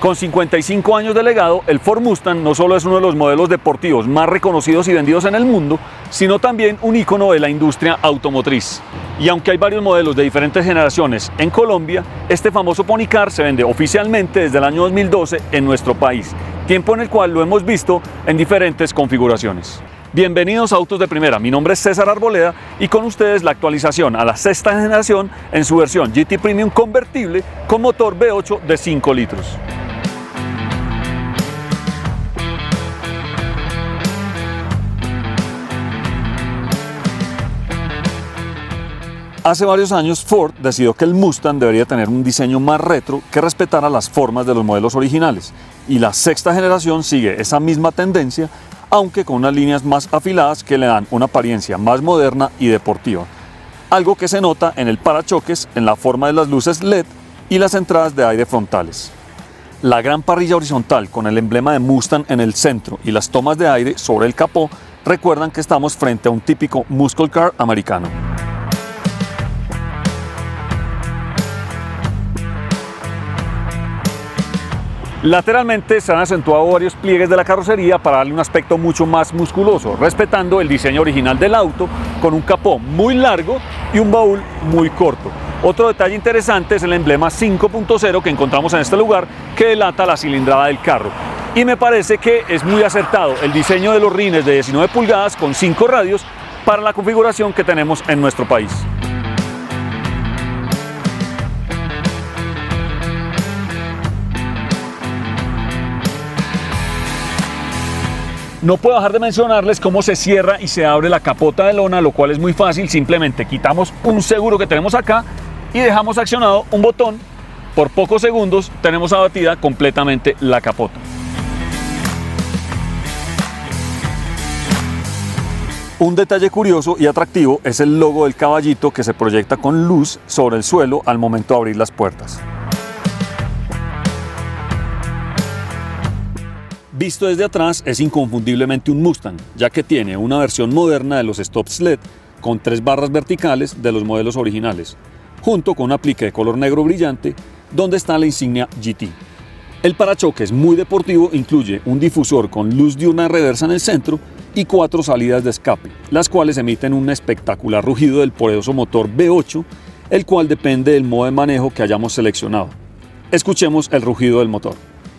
Con 55 años de legado, el Ford Mustang no solo es uno de los modelos deportivos más reconocidos y vendidos en el mundo, sino también un ícono de la industria automotriz. Y aunque hay varios modelos de diferentes generaciones en Colombia, este famoso Pony Car se vende oficialmente desde el año 2012 en nuestro país, tiempo en el cual lo hemos visto en diferentes configuraciones. Bienvenidos a Autos de Primera, mi nombre es César Arboleda y con ustedes la actualización a la sexta generación en su versión GT Premium convertible con motor V8 de 5 litros. Hace varios años Ford decidió que el Mustang debería tener un diseño más retro que respetara las formas de los modelos originales, y la sexta generación sigue esa misma tendencia, aunque con unas líneas más afiladas que le dan una apariencia más moderna y deportiva, algo que se nota en el parachoques, en la forma de las luces LED y las entradas de aire frontales. La gran parrilla horizontal con el emblema de Mustang en el centro y las tomas de aire sobre el capó recuerdan que estamos frente a un típico muscle car americano. Lateralmente se han acentuado varios pliegues de la carrocería para darle un aspecto mucho más musculoso, respetando el diseño original del auto, con un capó muy largo y un baúl muy corto. Otro detalle interesante es el emblema 5.0 que encontramos en este lugar, que delata la cilindrada del carro. Y me parece que es muy acertado el diseño de los rines de 19 pulgadas con 5 radios para la configuración que tenemos en nuestro país. No puedo dejar de mencionarles cómo se cierra y se abre la capota de lona, lo cual es muy fácil. Simplemente quitamos un seguro que tenemos acá y dejamos accionado un botón. Por pocos segundos tenemos abatida completamente la capota. Un detalle curioso y atractivo es el logo del caballito que se proyecta con luz sobre el suelo al momento de abrir las puertas. Visto desde atrás es inconfundiblemente un Mustang, ya que tiene una versión moderna de los stops LED con 3 barras verticales de los modelos originales, junto con un aplique de color negro brillante donde está la insignia GT. El parachoques muy deportivo incluye un difusor con luz diurna reversa en el centro y 4 salidas de escape, las cuales emiten un espectacular rugido del poderoso motor V8, el cual depende del modo de manejo que hayamos seleccionado. Escuchemos el rugido del motor.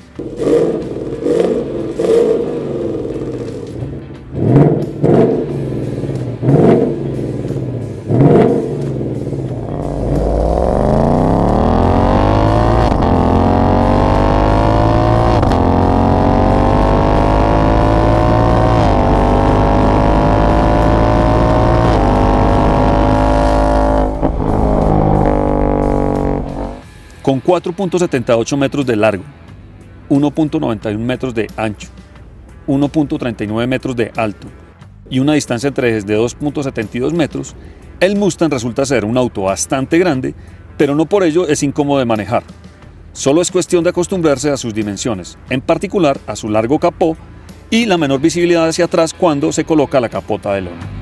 Con 4.78 metros de largo, 1.91 metros de ancho, 1.39 metros de alto y una distancia entre ejes de 2.72 metros, el Mustang resulta ser un auto bastante grande, pero no por ello es incómodo de manejar. Solo es cuestión de acostumbrarse a sus dimensiones, en particular a su largo capó y la menor visibilidad hacia atrás cuando se coloca la capota de lona.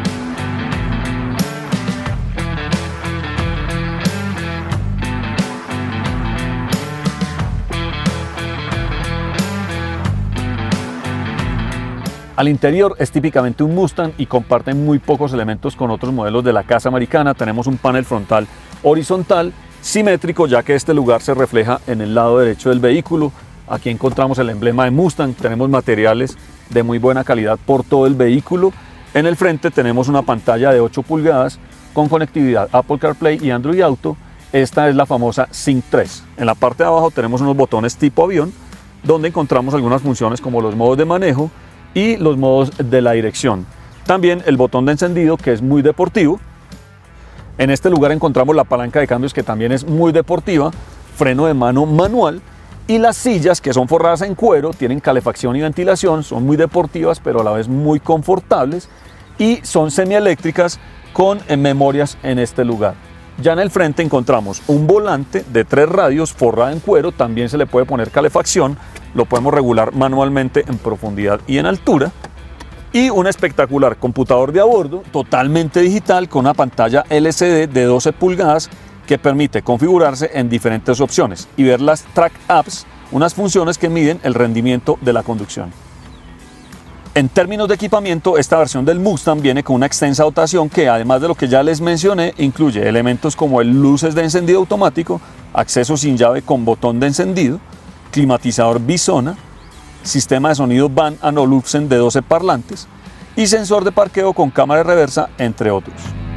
Al interior es típicamente un Mustang y comparte muy pocos elementos con otros modelos de la casa americana. Tenemos un panel frontal horizontal, simétrico, ya que este lugar se refleja en el lado derecho del vehículo. Aquí encontramos el emblema de Mustang, tenemos materiales de muy buena calidad por todo el vehículo. En el frente tenemos una pantalla de 8 pulgadas con conectividad Apple CarPlay y Android Auto. Esta es la famosa Sync 3. En la parte de abajo tenemos unos botones tipo avión, donde encontramos algunas funciones como los modos de manejo y los modos de la dirección. También el botón de encendido, que es muy deportivo. En este lugar encontramos la palanca de cambios, que también es muy deportiva, freno de mano manual, y las sillas, que son forradas en cuero, tienen calefacción y ventilación, son muy deportivas pero a la vez muy confortables, y son semieléctricas con memorias en este lugar. Ya en el frente encontramos un volante de 3 radios forrado en cuero, también se le puede poner calefacción, lo podemos regular manualmente en profundidad y en altura, y un espectacular computador de a bordo totalmente digital con una pantalla LCD de 12 pulgadas que permite configurarse en diferentes opciones y ver las track apps unas funciones que miden el rendimiento de la conducción. En términos de equipamiento, esta versión del Mustang viene con una extensa dotación que, además de lo que ya les mencioné, incluye elementos como el luces de encendido automático, acceso sin llave con botón de encendido, climatizador bisona, sistema de sonido Bang & Olufsen de 12 parlantes y sensor de parqueo con cámara de reversa, entre otros.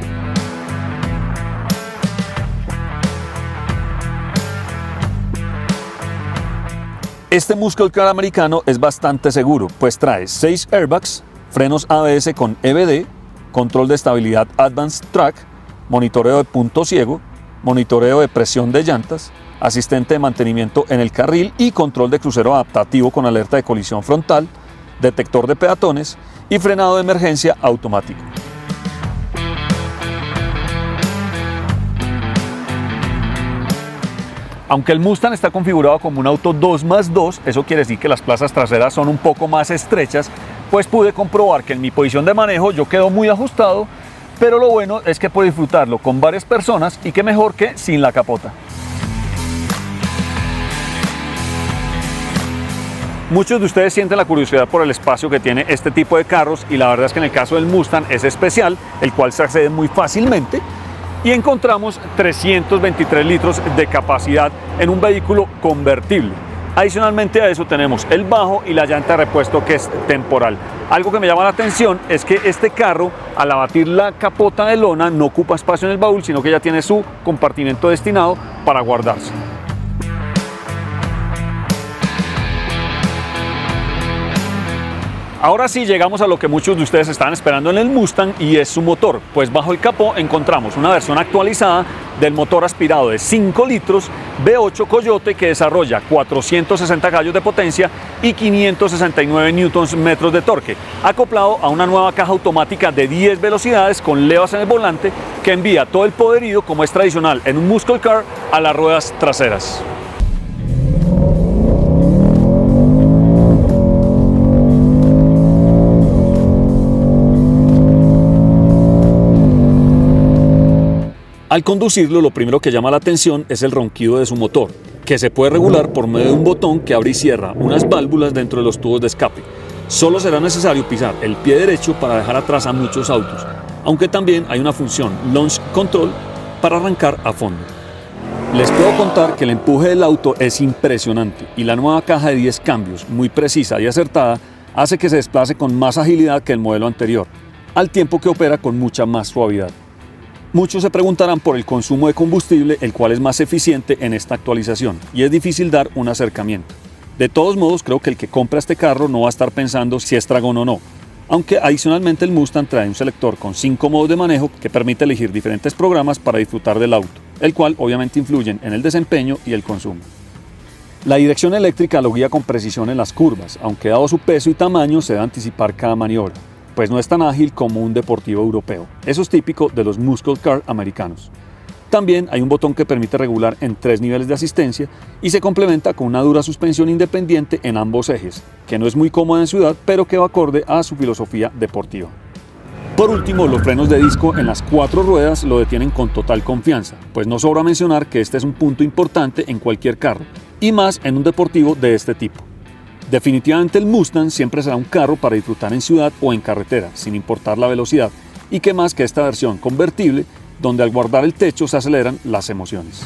Este Muscle Car americano es bastante seguro, pues trae 6 airbags, frenos ABS con EBD, control de estabilidad Advanced Track, monitoreo de punto ciego, monitoreo de presión de llantas, asistente de mantenimiento en el carril y control de crucero adaptativo con alerta de colisión frontal, detector de peatones y frenado de emergencia automático. Aunque el Mustang está configurado como un auto 2x2, eso quiere decir que las plazas traseras son un poco más estrechas, pues pude comprobar que en mi posición de manejo yo quedo muy ajustado, pero lo bueno es que puedo disfrutarlo con varias personas y que mejor que sin la capota. Muchos de ustedes sienten la curiosidad por el espacio que tiene este tipo de carros y la verdad es que en el caso del Mustang es especial, el cual se accede muy fácilmente. Y encontramos 323 litros de capacidad en un vehículo convertible. Adicionalmente a eso tenemos el bajo y la llanta de repuesto que es temporal. Algo que me llama la atención es que este carro, al abatir la capota de lona, no ocupa espacio en el baúl, sino que ya tiene su compartimento destinado para guardarse. Ahora sí llegamos a lo que muchos de ustedes estaban esperando en el Mustang y es su motor, pues bajo el capó encontramos una versión actualizada del motor aspirado de 5 litros V8 Coyote que desarrolla 460 caballos de potencia y 569 Nm de torque, acoplado a una nueva caja automática de 10 velocidades con levas en el volante que envía todo el poderío, como es tradicional en un Muscle Car, a las ruedas traseras. Al conducirlo, lo primero que llama la atención es el ronquido de su motor, que se puede regular por medio de un botón que abre y cierra unas válvulas dentro de los tubos de escape. Solo será necesario pisar el pie derecho para dejar atrás a muchos autos, aunque también hay una función Launch Control para arrancar a fondo. Les puedo contar que el empuje del auto es impresionante y la nueva caja de 10 cambios, muy precisa y acertada, hace que se desplace con más agilidad que el modelo anterior, al tiempo que opera con mucha más suavidad. Muchos se preguntarán por el consumo de combustible, el cual es más eficiente en esta actualización, y es difícil dar un acercamiento. De todos modos, creo que el que compra este carro no va a estar pensando si es dragón o no, aunque adicionalmente el Mustang trae un selector con 5 modos de manejo que permite elegir diferentes programas para disfrutar del auto, el cual obviamente influyen en el desempeño y el consumo. La dirección eléctrica lo guía con precisión en las curvas, aunque dado su peso y tamaño se debe anticipar cada maniobra, pues no es tan ágil como un deportivo europeo. Eso es típico de los Muscle Car americanos. También hay un botón que permite regular en 3 niveles de asistencia y se complementa con una dura suspensión independiente en ambos ejes, que no es muy cómoda en ciudad, pero que va acorde a su filosofía deportiva. Por último, los frenos de disco en las 4 ruedas lo detienen con total confianza, pues no sobra mencionar que este es un punto importante en cualquier carro, y más en un deportivo de este tipo. Definitivamente el Mustang siempre será un carro para disfrutar en ciudad o en carretera, sin importar la velocidad, y qué más que esta versión convertible, donde al guardar el techo se aceleran las emociones.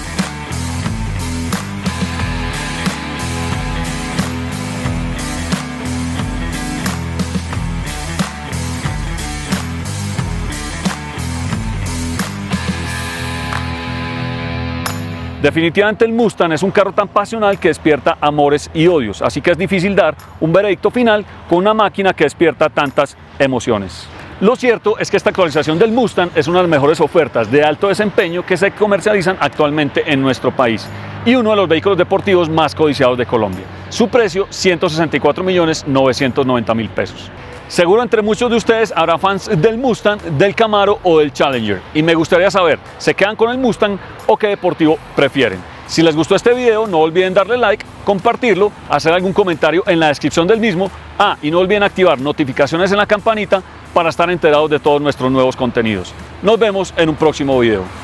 Definitivamente el Mustang es un carro tan pasional que despierta amores y odios, así que es difícil dar un veredicto final con una máquina que despierta tantas emociones. Lo cierto es que esta actualización del Mustang es una de las mejores ofertas de alto desempeño que se comercializan actualmente en nuestro país y uno de los vehículos deportivos más codiciados de Colombia. Su precio, 164.990.000 pesos. Seguro entre muchos de ustedes habrá fans del Mustang, del Camaro o del Challenger y me gustaría saber, ¿se quedan con el Mustang o qué deportivo prefieren? Si les gustó este video, no olviden darle like, compartirlo, hacer algún comentario en la descripción del mismo. Y no olviden activar notificaciones en la campanita para estar enterados de todos nuestros nuevos contenidos. Nos vemos en un próximo video.